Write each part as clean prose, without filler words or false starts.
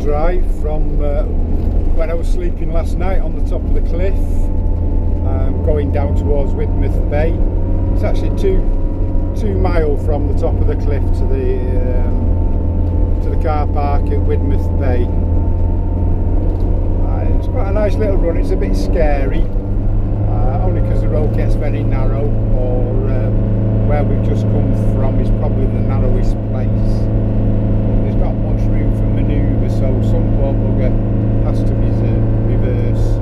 drive from when I was sleeping last night on the top of the cliff, going down towards Widmouth Bay. It's actually two mile from the top of the cliff to the car park at Widmouth Bay. It's quite a nice little run. It's a bit scary, only because the road gets very narrow, or where we've just come from is probably the narrowest place. There's not much room for manoeuvre, so some poor bugger has to reverse.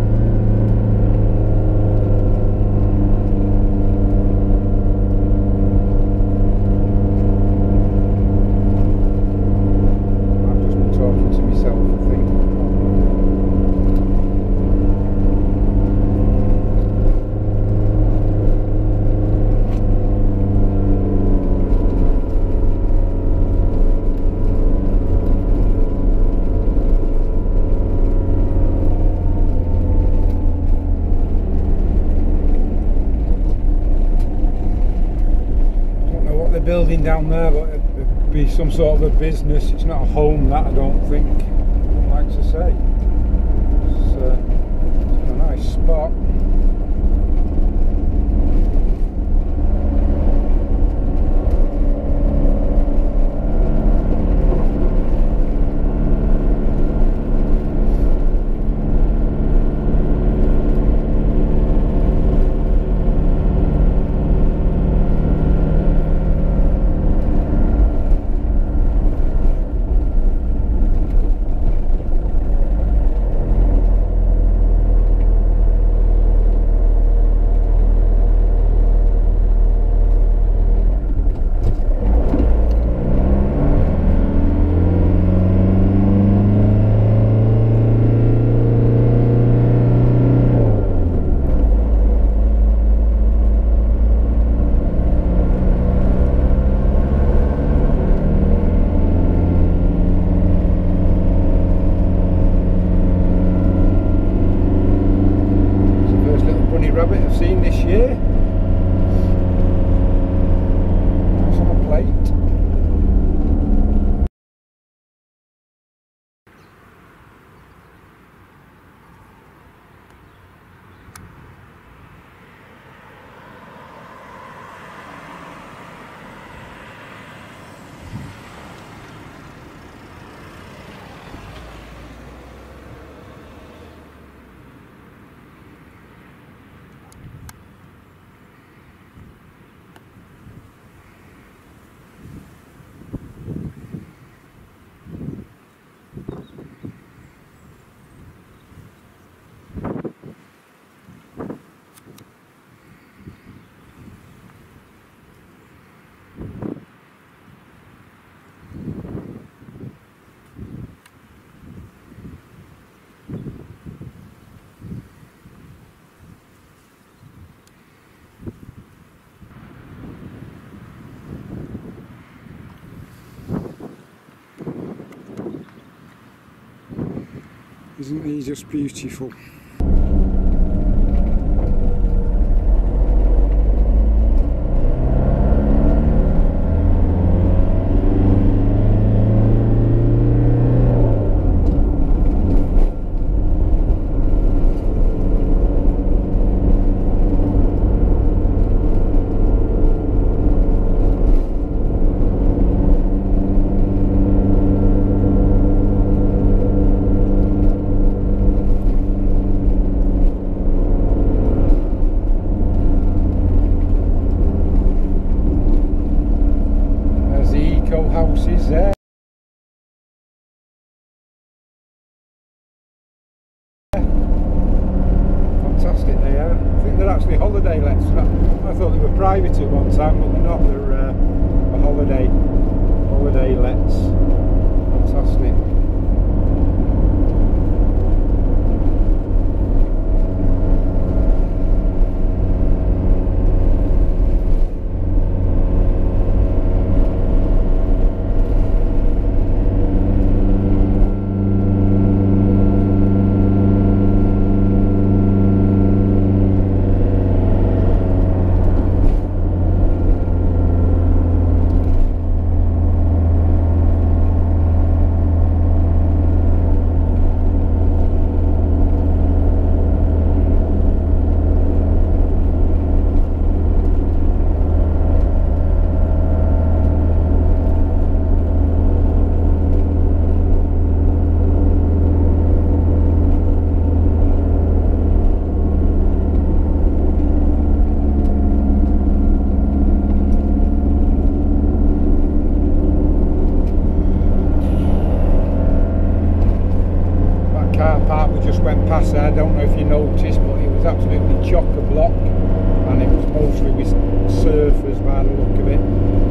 I've just been talking to myself, I think. Building down there, but it'd be some sort of a business. It's not a home, that I don't think. I'd like to say it's a nice spot. Rabbit I've seen this year. It's on a plate. Isn't he just beautiful? Houses there. Fantastic they are. I think they're actually holiday lets. I thought they were private at one time, but they're not. They're a holiday lets. Fantastic. went past there, I don't know if you noticed, but it was absolutely chock-a-block, and it was mostly with surfers by the look of it.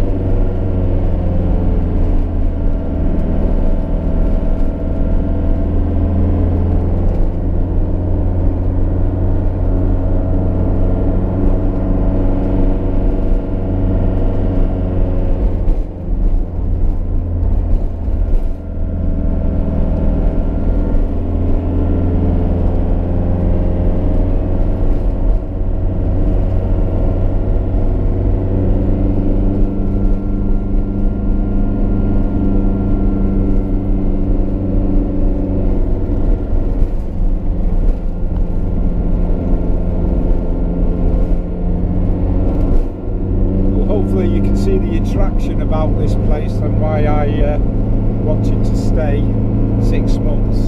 You can see the attraction about this place and why I wanted to stay 6 months.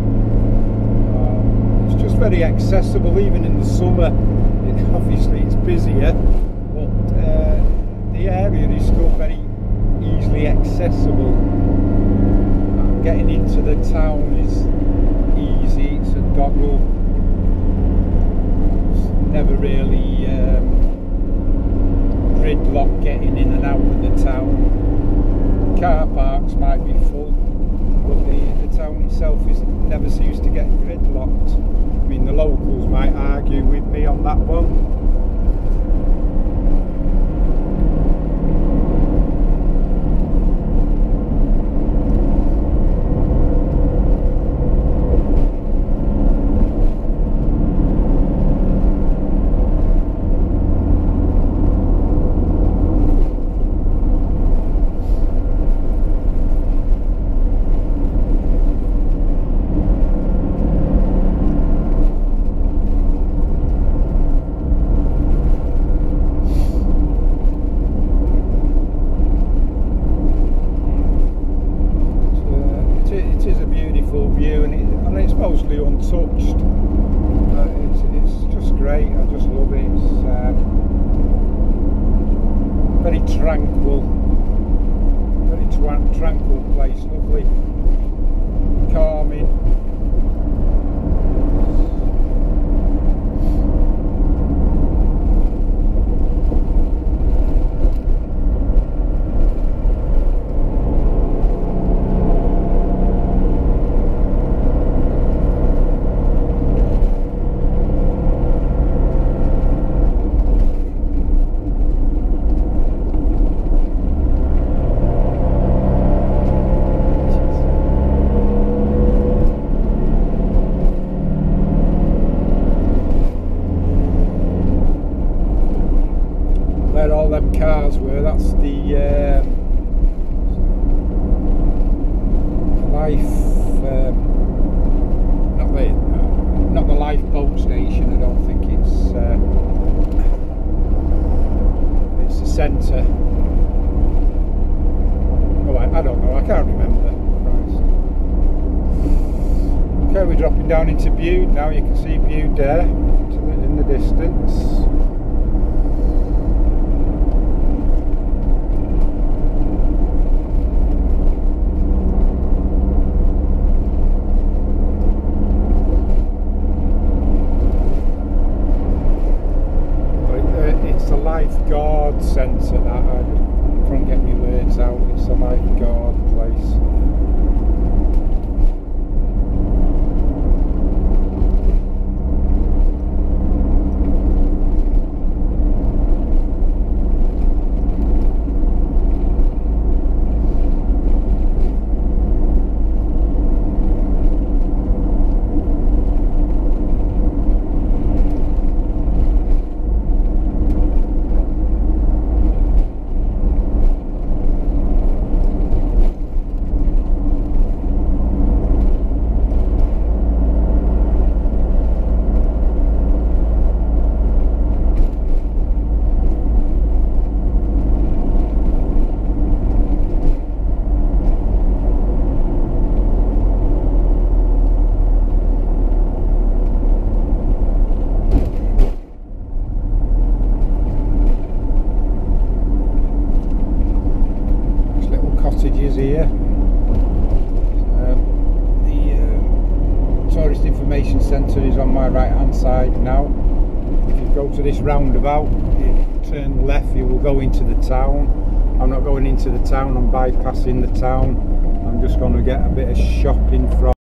It's just very accessible, even in the summer. Obviously it's busier, but the area is still very easily accessible. Getting into the town is easy, it's a doggle. It's never really gridlock getting in and out of the town. Car parks might be full, but the town itself never seems to get gridlocked. I mean, the locals might argue with me on that one. And it's mostly untouched. It's just great. I just love it. It's very tranquil, tranquil place. Lovely, calming. Where all them cars were, that's the not the lifeboat station. I don't think it's the centre. Oh, I don't know, I can't remember. Right. Okay, we're dropping down into Bude now. You can see Bude there in the distance. Lifeguard centre, that I can't get my words out. It's a lifeguard place. Islington is on my right hand side now. If you go to this roundabout, you turn left, you will go into the town. I'm not going into the town, I'm bypassing the town. I'm just going to get a bit of shopping from